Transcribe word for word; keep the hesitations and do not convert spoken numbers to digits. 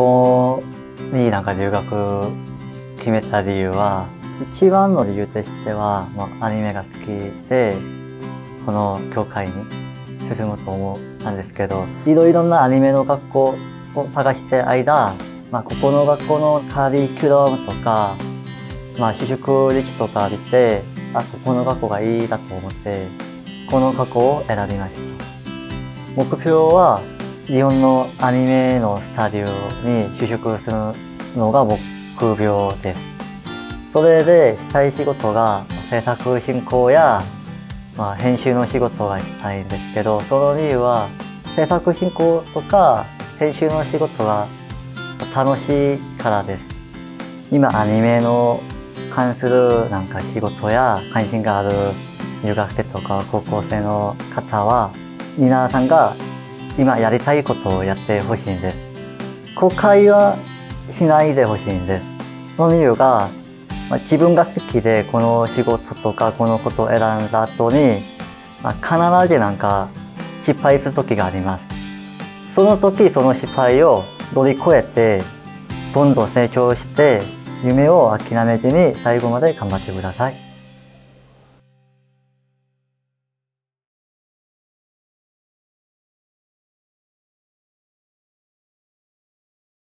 校になんか留学決めた理由は、一番の理由としては、まあ、アニメが好きでこの教会に進むと思ったんですけど、いろいろなアニメの学校を探してる間、まあ、ここの学校のカリキュラムとか、まあ、私塾歴とか見て、あ、ここの学校がいいだと思ってこの学校を選びました。目標は日本のアニメのスタジオに就職するのが目標です。それでしたい仕事が制作進行や、まあ、編集の仕事がしたいんですけど、その理由は制作進行とか編集の仕事が楽しいからです。今アニメの関するなんか仕事や関心がある留学生とか高校生の方は、皆さんが今やりたいことをやってほしいんです。後悔はしないでほしいんです。その理由が、まあ、自分が好きでこの仕事とかこのことを選んだ後に、まあ、必ずなんか失敗する時があります。その時その失敗を乗り越えてどんどん成長して、夢を諦めずに最後まで頑張ってください。